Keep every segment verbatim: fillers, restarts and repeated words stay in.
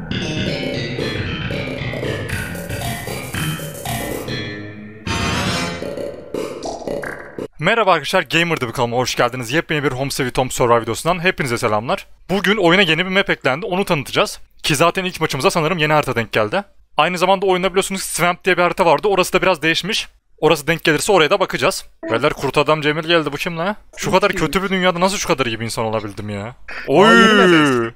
Merhaba arkadaşlar, Gamer'da bir kanalıma hoş geldiniz. Yepyeni bir Home Sweet Home Survival videosundan hepinize selamlar. Bugün oyuna yeni bir map eklendi, onu tanıtacağız. Ki zaten ilk maçımıza sanırım yeni harita denk geldi. Aynı zamanda oyunda biliyorsunuz Swamp diye bir harita vardı, orası da biraz değişmiş. Orası denk gelirse oraya da bakacağız. Beyler kurt adam Cemil geldi, bu kim lan? Şu kadar kötü bir dünyada nasıl şu kadar iyi bir insan olabildim ya? Oy!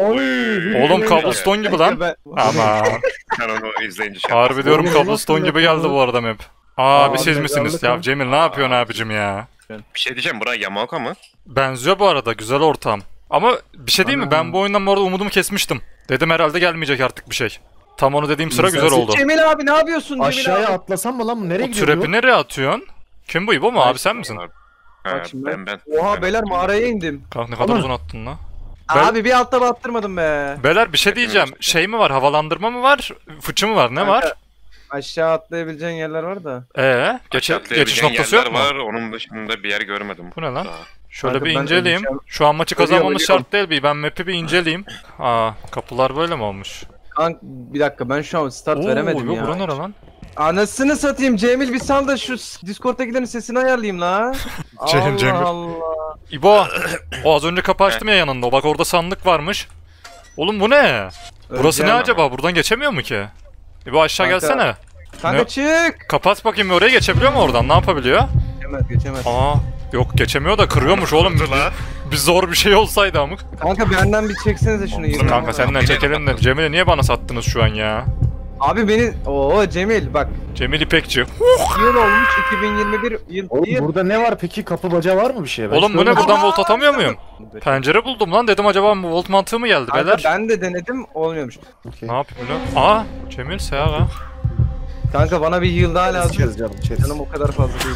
Oğlum Cobblestone gibi lan. Aman. Ben onu izleyince şey Harbi diyorum, Cobblestone gibi geldi bu arada map. Abi siz misiniz? Ya Cemil ne yapıyorsun abicim ya? Bir şey diyeceğim, buraya Yamaoka mı? Benziyor bu arada, güzel ortam. Ama bir şey değil mi? Ben bu oyundan bu arada umudumu kesmiştim. Dedim herhalde gelmeyecek artık bir şey. Tam onu dediğim sıra güzel oldu. Cemil abi ne yapıyorsun Cemil Aşağıya abi? atlasam mı lan? Nereye O gidiyor? trap'i nereye atıyorsun? Kim bu, İbo mu abi, sen misin? Ha, Bak şimdi ben ben. Oha ben. beyler mağaraya indim. Kanka ne kadar Ama- uzun attın lan. Ben- Abi bir altta battırmadım be. Beyler bir şey diyeceğim. Şey mi var? Havalandırma mı var? Fıçı mı var? Ne Kanka, var? Aşağı atlayabileceğin yerler var da. Ee, geç Aşağı geçiş atlayabileceğin noktası yok yerler mu? var, onun dışında bir yer görmedim. Bu ne lan? Daha. Şöyle Kanka bir ben inceleyeyim. öleceğim. Şu an maçı Ölüyorum, kazanmamız ölüyorum. şart değil bir. Ben map'i bir inceleyeyim. Aa, kapılar böyle mi olmuş? Kanka bir dakika ben şu an start Oo, veremedim yok, ya. bura nere lan? Anasını satayım Cemil, bir sal da şu Discord'dakilerin sesini ayarlayayım la. Cemil, Allah Cemil. Allah. İbo, o az önce kapı açtım ya yanında. O bak orada sandık varmış. Oğlum bu ne? Burası Öleceğim ne ama. acaba? Buradan geçemiyor mu ki? İbo aşağı Kanka. gelsene. Kanka Ne? çık. Kapat bakayım, oraya geçebiliyor mu oradan? Ne yapabiliyor? Geçemez geçemez. Aa, yok geçemiyor da kırıyormuş oğlum. Bir, bir zor bir şey olsaydı amık. Kanka benden bir çeksenize şunu. yirmi. Kanka senden çekelim de Cemil'i niye bana sattınız şu an ya? Abi beni... Oo Cemil bak. Cemil İpekçi. Yıl olmuş iki bin yirmi bir yıl. Oğlum bir. burada ne var peki? Kapı bacağı var mı bir şey? Ben Oğlum hiç bu ne, görmedim. buradan volt atamıyor muyum? Pencere buldum lan, dedim acaba bu volt mantığı mı geldi Kanka beyler? ben de denedim, olmuyormuş. Okey. Ne yapayım lan? Aa, Cemil Seha lan. Kanka bana bir yıl daha lazım. İçeriz canım, içeriz. Canım o kadar fazla değil.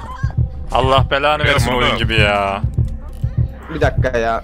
Allah belanı Verim versin oğlum. oyun gibi ya. Bir dakika ya.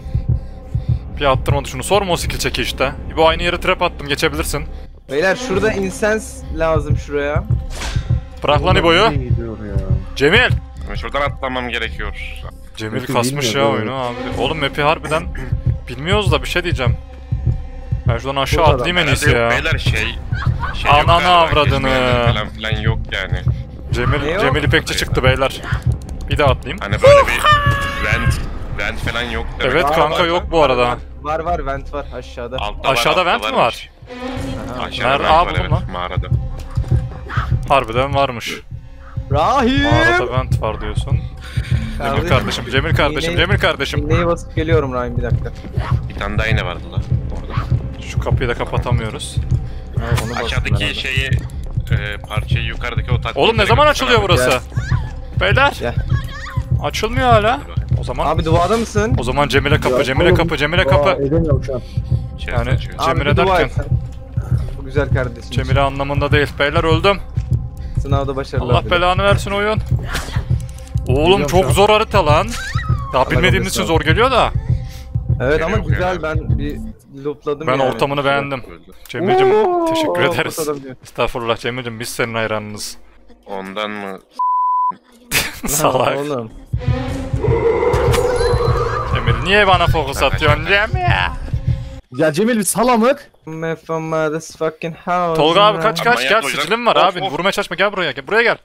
Bir attırmadı şunu, sorma o skill çeki işte. Bu aynı yere trap attım, geçebilirsin. Beyler şurada incense lazım şuraya. Bırak lan İbo'yu. Nereye gidiyor ya? Cemil. Ben şuradan atlamam gerekiyor. Cemil Map'i kasmış ya bilmiyorum, oyunu abi. Oğlum map'i harbiden bilmiyoruz da bir şey diyeceğim. Ben şuradan aşağı Burada atlayayım en Herhalde iyisi yok ya. beyler, şey... şey Ananı yok galiba, avradını. kesmeyenler Falan filan yok yani. Cemil, Ne o? Cemil İpekçi çıktı beyler. Bir daha atlayayım. Hani böyle bir vent, vent falan yok demek. Evet Var, kanka var, yok var, bu arada. Var var, var vent var aşağıda. Altta Aşağıda var, vent altta mi var? varmış. Aha. Aşağıda Nerede? vent Aa, var, buldum evet, lan. mağarada. Harbiden varmış. Rahim. Mağarada vent var diyorsun. Cemil kardeşim, Cemil kardeşim, İğneyi- Cemil kardeşim. İğneyi basıp geliyorum Rahim, bir dakika. Bir tane daha yine vardı lan orada. Şu kapıyı da kapatamıyoruz. Ha, onu bastım Aşağıdaki herhalde. şeyi, e, parçayı yukarıdaki o tatlı... Oğlum ne zaman açılıyor burası? Beyler. Gel. Açılmıyor hala. O zaman Abi duada mısın? o zaman Cemil'e kapı, Ya Cemil'e oğlum, kapı, Cemil'e Aa, kapı. edemiyorum şu an. Yani- Yani... Abi Cemile bir dua derken- et sen. Bu güzel kardeşim. Cemil'e anlamında değil. Beyler öldüm. Sınavda başarılar. Allah dilerim. belanı versin oyun. Oğlum Biliyorum çok şu an. zor harita lan. Daha Allah bilmediğimiz için korusun. zor geliyor da. Evet ama Yok güzel, yani. ben bir loopladım Ben yani. ortamını beğendim. Öldü. Cemil'cim Oo, teşekkür kurt ederiz. adam diyor. Estağfurullah Cemil'cim, biz senin hayranınız. Ondan mı? Salak. Oğlum. Cemil niye bana fokus atıyorsun Cemil? Ya Cemil bir salamık. Me from uh, this fucking house. Tolga abi kaç kaç Manyak gel, hocam. sicilim var Of, abi. of. Vurmaya çalışma, gel buraya gel. Buraya gel.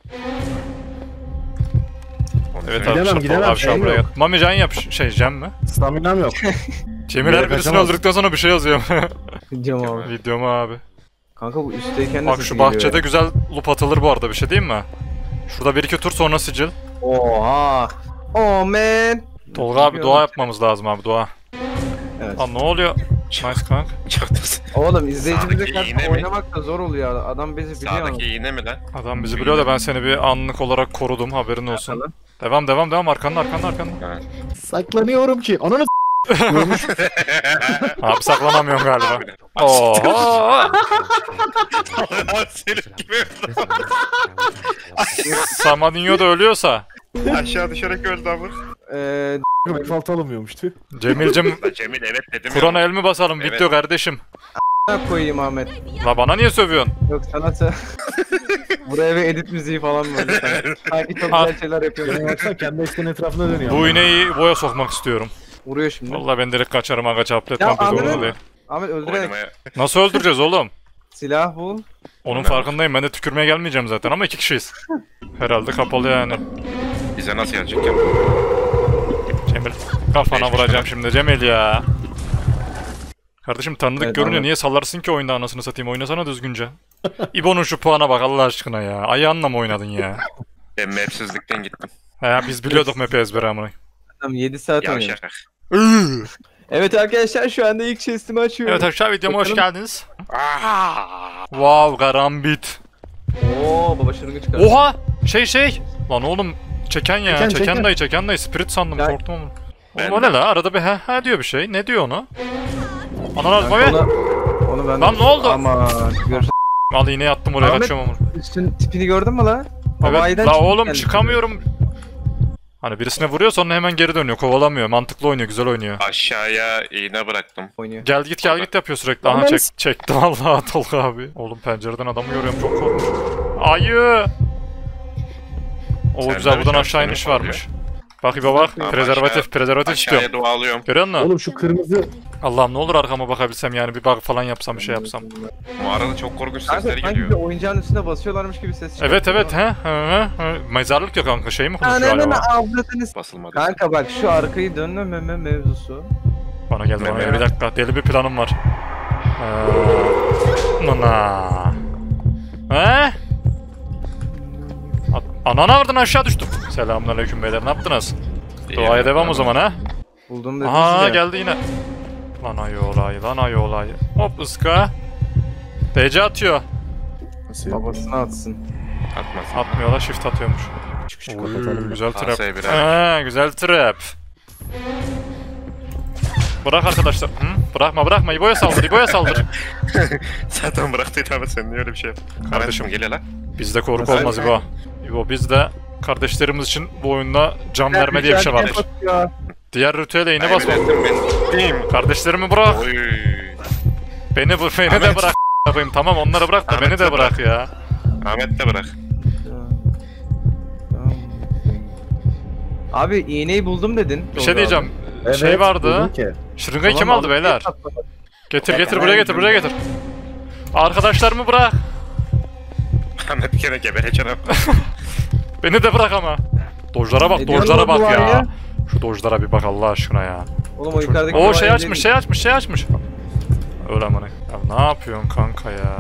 Onu Evet söyle. abi, Gidemem, Tolga gidemem, abi şu an şey buraya yok. gel. Mami can yap, şey Cem mi? Staminam yok. Cemil Buraya her birisini kaçamaz. öldürdükten sonra bir şey yazıyor. Gideceğim abi. Videomu abi. Kanka bu üstteyken de Bak sesi şu geliyor bahçede ya. güzel loop atılır bu arada, bir şey diyeyim mi? Şurada bir iki tur sonra sicil. Oha. Oh man. Tolga abi dua yapmamız lazım abi, dua. Evet. Lan ne oluyor? Nice kank. Çok da- Oğlum izleyicimize Sağdaki karşı iğne mi? oynamak da zor oluyor. Adam bizi biliyor. Sağdaki iğne mi lan? Adam bizi biliyor da ben seni bir anlık olarak korudum, haberin olsun. Devam devam devam, arkanda arkanda arkanda. Ha. Saklanıyorum ki. Ananı s**yormuş. Abi saklanamıyorum galiba. Oho! Senin gibi Samadinho da ölüyorsa. aşağı düşerek öldü ama. Eee Default alınmıyormuş tüh. Cemil'cim Cemil evet dedim Kur'an'a ya. el mi basalım? Evet. Video kardeşim. ne koyayım Ahmet. La bana niye sövüyorsun? Yok sana sö- Buraya bir edit müziği falan böyle. Sanki, sanki çok Ah. güzel şeyler yapıyorum. Yani baksana kendi eksenin etrafında dönüyor. Bu iğneyi boya sokmak istiyorum. Vuruyor şimdi. Vallahi ben direkt kaçarım aga, çaplet Ya muhabbet anladın zorunda mı? değil. Ahmet öldürerek Oynamaya. Nasıl öldüreceğiz oğlum? silah bul. Onun Ne farkındayım. Ben de tükürmeye gelmeyeceğim zaten ama iki kişiyiz. Herhalde kapalı yani. Bize nasıl gelecek ya? Cemil kafana Geçmiş vuracağım kadar. şimdi Cemil ya. Kardeşim tanıdık Evet, görünüyor. Ahmet. Niye sallarsın ki oyunda anasını satayım? Oynasana düzgünce. İbo'nun şu puana bak Allah aşkına ya. Ayağınla mı oynadın ya? Ben mapsizlikten gittim. He biz biliyorduk map'i ezbere amına. Tamam yedi saat oynuyor. Yavşak. Evet arkadaşlar şu anda ilk chest'imi açıyorum. Evet arkadaşlar videoma hoş Bakalım. geldiniz. Wow karambit. Oo baba şırıngı çıkar. Oha! Şey şey! Lan oğlum çeken ya. Çeken, Çeken, çeken. dayı çeken dayı. Spirit sandım Ya- korktum ama. Ben Oğlum o de. ne la? Arada bir he he diyor bir şey. Ne diyor onu? Ananı atma be! Onu, onu ben Lan ne oldu? Aman görürsün. Al iğneyi attım oraya Ahmet- kaçıyorum ama. Üstün tipini gördün mü la? Evet Havayiden la çıktı oğlum geldi. çıkamıyorum. Hani birisine vuruyor sonra hemen geri dönüyor. Kovalamıyor. Mantıklı oynuyor. Güzel oynuyor. Aşağıya iğne bıraktım. Oynuyor. Gel git gel git yapıyor sürekli. Aha Aman çek, çekti vallahi Tolga abi. Oğlum pencereden adamı görüyorum çok korkmuş. Ayı! O Sen güzel de buradan bir aşağı şansın iniş oluyor. varmış. Bak İbo bak. Tamam, Prezervatif, aşağı- prezervatif istiyorum. Aşağıya dua alıyorum. Görüyor musun? Oğlum şu kırmızı Allah'ım ne olur arkama bakabilsem yani bir bug falan yapsam bir şey yapsam. Mağarada çok korkunç Kanka sesler sanki bir geliyor. oyuncağın üstüne basıyorlarmış gibi ses çıkıyor. Evet evet he he he. Mezarlık yok kanka şey mi konuşuyor Ananı acaba? avradını s- Basılmadı. Kanka bak şu arkayı dönmeme mevzusu. Bana geldi bana Meme. geldi bir dakika deli bir planım var. Eee... Nana. He? At- Anana vurdun aşağı düştüm. Selamünaleyküm beyler ne yaptınız? İyi Duaya yani, devam o tamam. zaman ha. Buldum dedim Aha size. geldi yine. Lan ayı olayı lan ayı olayı. Hop ıska. D C atıyor. nasıl ya? Babasına atsın. Atmasın. Atmıyorlar shift atıyormuş. Küçük Oy, kapatalım. güzel trap. Kasayı birer. He, güzel trap. Bırak arkadaşlar. Hı? Bırakma bırakma İbo'ya saldır İbo'ya saldır. Zaten bıraktıydı ama sen niye öyle bir şey yaptın? Kardeşim. Kardeşim gel lan. Bizde korku Nasıl? olmaz İbo. İbo bizde kardeşlerimiz için bu oyunda can verme diye bir şey vardır. Ya. Diğer ritüele yine basma. Kaybettim ben. Değil Kardeşlerimi bırak. Oy. Beni bu beni de Ahmet. bırak. Yapayım. Tamam onları bırak da Ahmet beni de de bırak ya. Ahmet de bırak. Abi iğneyi buldum dedin. Bir şey diyeceğim. Evet, Şey vardı. buldum ki. Şırıngayı kim Tamam, aldı abi, beyler? atlamak. Getir getir buraya getir buraya getir. Arkadaşlarımı bırak. Ahmet gene gebereceksin abi. Beni de bırak ama. Dojlara bak, Ediyor dojlara mu bak bu ya. ya? Şu dojlara bir bak Allah aşkına ya. Oğlum o yukarıdaki O şey duvarı açmış, şey açmış, şey açmış. Öyle amına. Ya ne yapıyorsun kanka ya?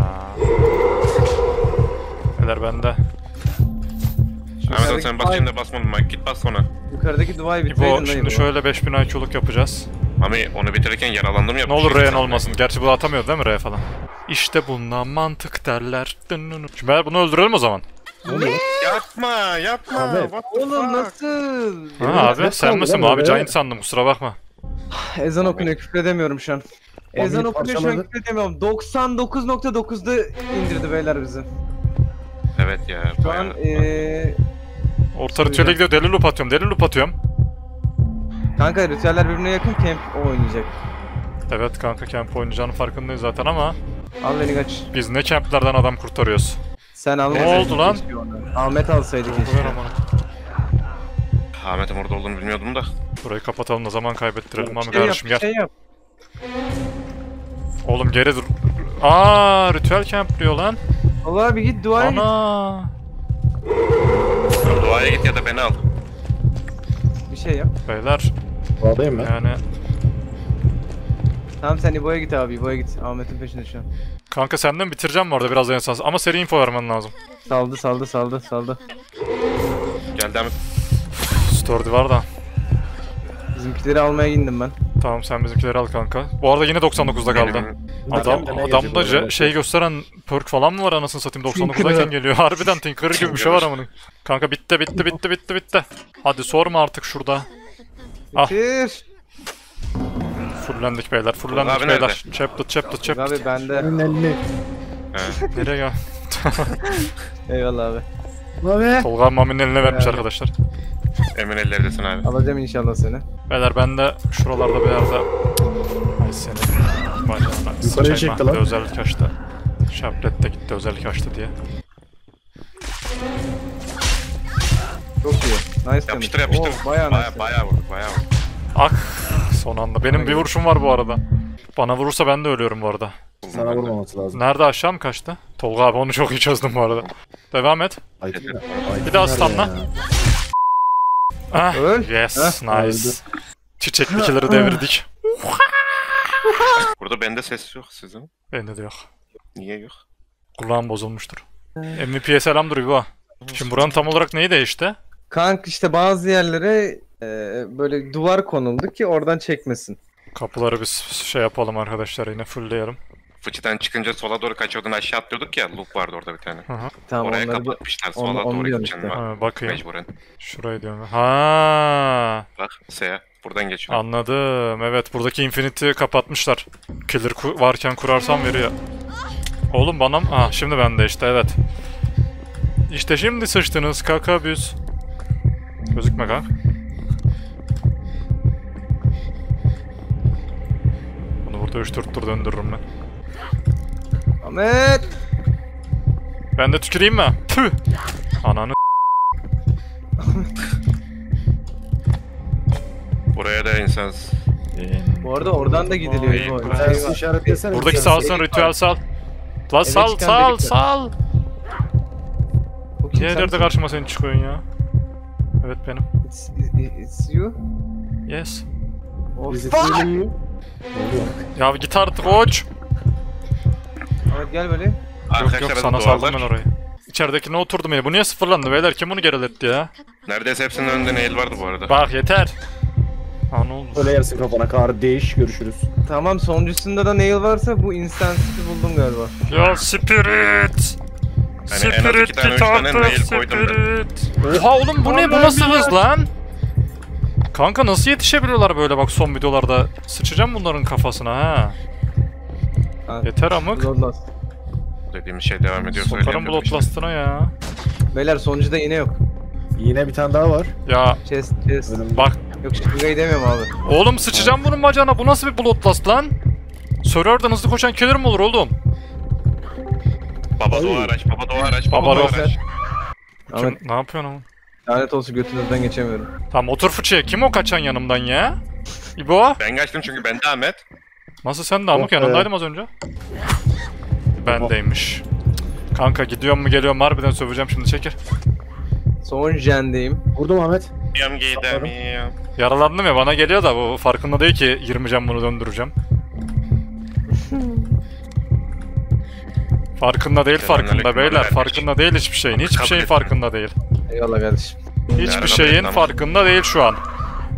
Neler bende? Ahmet Yukarıdaki sen duvar- basayım da basmadım bak git bas ona. Yukarıdaki duayı bitirdin İbo dayı şimdi bu. şöyle beş bin I Q'luk yapacağız. Mami onu bitirirken yaralandım ya. Ne olur R'en olmasın. Gerçi bu atamıyor değil mi R falan? İşte bundan mantık derler. Şimdi ben bunu öldürelim o zaman. Yapma yapma. Ahmet. What the Oğlum fuck? nasıl? Ha Evet, abi nasıl sen oldu misin lan abi? öyle? Giant sandım kusura bakma. Ezan okunuyor küfredemiyorum şu an. Ezan Ahmet okunuyor şu an parçaladı. küfredemiyorum. doksan dokuz nokta dokuzda indirdi beyler bizi. Evet ya. Şu bayağı- an eee... Orta ritüele gidiyor. Deli loop atıyorum. Deli loop atıyorum. Kanka ritüeller birbirine yakın camp o oynayacak. Evet kanka camp oynayacağının farkındayız zaten ama Al beni kaç. biz ne camplerden adam kurtarıyoruz. Sen al. Ne oldu lan? Ahmet alsaydı Ver keşke. aman. Ahmet'in orada olduğunu bilmiyordum da. Burayı kapatalım da zaman kaybettirelim abi Şey yap, kardeşim gel. şey yap. Oğlum geri dur. Aa ritüel camp diyor lan. Allah abi git duaya git. Ana. Duaya git ya da beni al. Bir şey yap. Beyler Bağdayım ben. yani Tamam sen İbo'ya git abi. İbo'ya git. Ahmet'in peşinde şu an. kanka senden bitireceğim bu arada biraz en son ama seri info vermen lazım. Saldı saldı saldı saldı. Geldi Ahmet. Story var da. Bizimkileri almaya indim ben. Tamam sen bizimkileri al kanka. Bu arada yine doksan dokuzda kaldı. Benim- Adam, Adam da ne adamda gelecek ce- oraya? şey gösteren perk falan mı var anasını satayım doksan dokuzdayken Tinkerer. geliyor. Harbiden Tinkerer gibi bir şey var amına. Kanka bitti bitti bitti bitti bitti. Hadi sorma artık şurada. Ah. Bitir. Fullendik beyler fullendik Abi beyler. Chapter chapter chapter. Abi bende. Senin elini. He. Nereye ya? Eyvallah abi. Abi. Tolga Mami'nin eline vermiş Yani. arkadaşlar. Emin ellerindesin abi. Alacağım inşallah seni. Beyler ben de şuralarda bir yerde... Ay seni. Bacağına Yukarıya sıçayım çekti ha. lan. Bir özellik açtı. Şaplet de gitti özellik açtı diye. Çok iyi. Nice Yapıştır temiz. yapıştır. Oo, bayağı Baya, nice. bayağı vurduk bayağı vurduk. Ah son anda. Benim bir vuruşum var bu arada. Bana vurursa ben de ölüyorum bu arada. Sana vurmaması lazım. Nerede, aşağı mı kaçtı? Tolga abi onu çok iyi çözdüm bu arada. Devam et. Ay, Bir daha stunla. Ah, Öl. yes, Heh, nice. öldü. Çiçeklikileri devirdik. Burada bende ses yok sizin. Bende de yok. Niye yok? Kulağım bozulmuştur. M V P'ye selamdır İbo. Şimdi buranın tam olarak neyi değişti? Kank işte bazı yerlere e, böyle duvar konuldu ki oradan çekmesin. Kapıları biz şey yapalım arkadaşlar, yine fullleyelim. Fıçıdan çıkınca sola doğru kaçıyordun, aşağı atlıyorduk ya, loop vardı orada bir tane. Hı hı. Tamam Oraya onları bir... kapatmışlar, onu- sola onu doğru diyorum gideceksin işte. bak. Ha, bakayım. Mecburen. Şurayı diyorum. Ha, Bak, S'ye. Buradan geçiyor. anladım. Evet, buradaki Infinite'i kapatmışlar. Killer ku- varken kurarsam veriyor. Oğlum bana mı? Ah, şimdi bende işte, evet. İşte şimdi sıçtınız kakabüs. Gözükme kanka. Bunu burada üç dört tur döndürürüm ben. Ahmet! Ben de tüküreyim mi? Tüh! Ananı. Buraya da insan... Bu arada oradan da gidiliyor. Vay, İbo. vay. Şey Tersi var. işaretlesene. Buradaki Sen- salsın, ritüel sal. La sal çıkan sal delikler. sal. Bu kim, Niye sen nerede misin? karşıma sen çıkıyorsun ya? Evet benim. It's, it's you? Yes. Oh, Bizi fuck! söyleyeyim. Ne oluyor? Ya git artık koç. Ahmet gel böyle. Yok Arkadaşlar yok, da sana duvarlar. saldım ben orayı. İçeridekine oturdum yine. Bu niye sıfırlandı beyler? Kim bunu geriletti ya? Neredeyse hepsinin önünde nail vardı bu arada. Bak yeter. Ha ne oldu? Öyle yersin kafana kardeş. Görüşürüz. Tamam sonuncusunda da nail varsa bu instansiti buldum galiba. Ya spirit. Hani en az iki tane, üç tane nail koydum ben. spirit. Oha oğlum bu ne? Bu nasıl hız lan? Kanka nasıl yetişebiliyorlar böyle bak son videolarda? Sıçacağım bunların kafasına ha. Ha, Yeter amık. Bloodlust. Dediğimiz şey devam ediyor. Sokarım söyleyemiyorum işte. Bloodlust'ına ya. Beyler sonuncuda iğne yok. Yine bir tane daha var. Ya Chest chest. Önümde. bak. Yok şırgayı demiyorum abi. Oğlum sıçacağım bunun bacağına. Bu nasıl bir Bloodlust lan? Server'dan hızlı koşan killer mi olur oğlum? Baba Ay. doğa araç, baba doğa araç, baba, Baba doğa doğa. araç. Ahmet Kim, ne yapıyorsun oğlum? lanet olsun götünüzden geçemiyorum. Tamam otur fıçıya. Kim o kaçan yanımdan ya? İbo? Ben kaçtım çünkü ben de Ahmet. Nasıl sen de amık, Yok, yanındaydım az önce. Bendeymiş. Kanka gidiyor mu geliyor mu harbiden söveceğim şimdi, çekir. Son jendeyim. Vurdum Ahmet. Yam gidemiyorum. Yaralandım ya, bana geliyor da bu farkında değil ki yirmi can bunu döndüreceğim. Farkında değil, farkında Selamünaleyküm, beyler, haber farkında değil hiçbir şeyin, hiçbir Kabul şeyin etmiyorum. farkında değil. Eyvallah kardeşim. Hiçbir Nerede şeyin reklam? farkında değil şu an.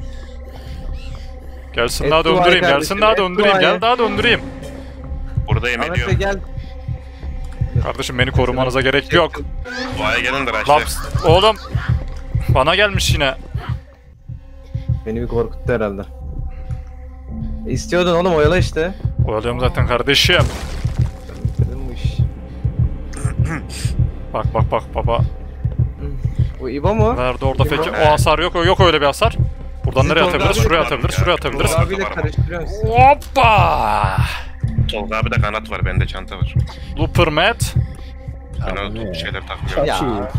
Gelsin Et daha duayı döndüreyim, gelsin kardeşim, daha et döndüreyim, duayı. gel daha döndüreyim. Buradayım Ahmet Bey ediyorum. gel. Kardeşim beni korumanıza gerek yok. Doğaya gelin de Lan araçlar. oğlum, bana gelmiş yine. Beni bir korkuttu herhalde. E, istiyordun oğlum oyala işte. Oyalıyorum zaten kardeşim. Bitirdin bu iş. Bak bak bak baba. Bu İbo mu? Nerede orada İbo. peki? O hasar yok, yok öyle bir hasar. Buradan Siz nereye Tolga atabiliriz? abi Şuraya yapın atabiliriz, ya. şuraya atabiliriz. Tolga- Abiyle karıştırıyor musun? Hoppa! Tolga abi de kanat var, bende çanta var. Looper Mat. Ben Abi o ne? şeyler takmıyorum. Ya. Çapçı.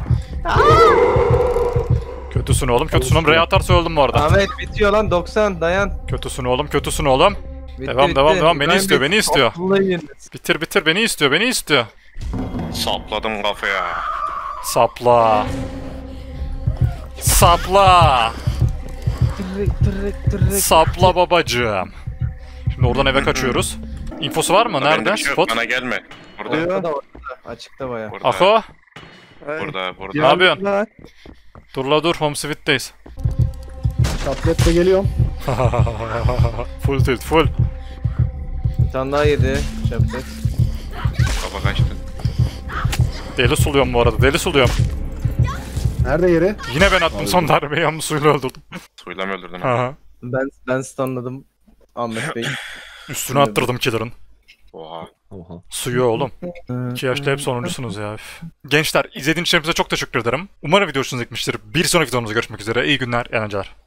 Kötüsün oğlum, kötüsün oğlum. Ray atarsa öldüm bu arada. Ahmet bitiyor lan doksan dayan. Kötüsün oğlum, kötüsün oğlum. Bitti, Devam, bitti. devam, devam. Beni İbrahim istiyor, Bey, beni istiyor. toplayın. Bitir bitir, beni istiyor, beni istiyor. Sapladım kafaya. Sapla. Sapla. Tırrık tırrık tırrık. Sapla babacığım. Şimdi oradan eve kaçıyoruz. Infosu var mı? Bende Nerede? bir şey yok, Spot. bana gelme. Burada, Orada da orada. Açıkta baya. burada, Ako. burada, burada. Ne yapıyorsun? Dur la dur, home sweet'teyiz. Çatletle geliyorum. Full tilt, full. Bir tane daha yedi. Çaptık. Kafa kaçtı. Deli suluyorum bu arada, deli suluyorum. Nerede yeri? Yine ben attım son darbeyi ama suyla öldürdüm. Suyla mı öldürdün abi? Aha. Ben ben stunladım Ahmet Bey. Üstüne attırdım killer'ın. Oha. Oha. Suyu oğlum. İki yaşta hep sonuncusunuz ya. Üf. Gençler izlediğiniz için hepinize çok teşekkür ederim. Umarım video hoşunuza gitmiştir. Bir sonraki videomuzda görüşmek üzere. İyi günler, eğlenceler.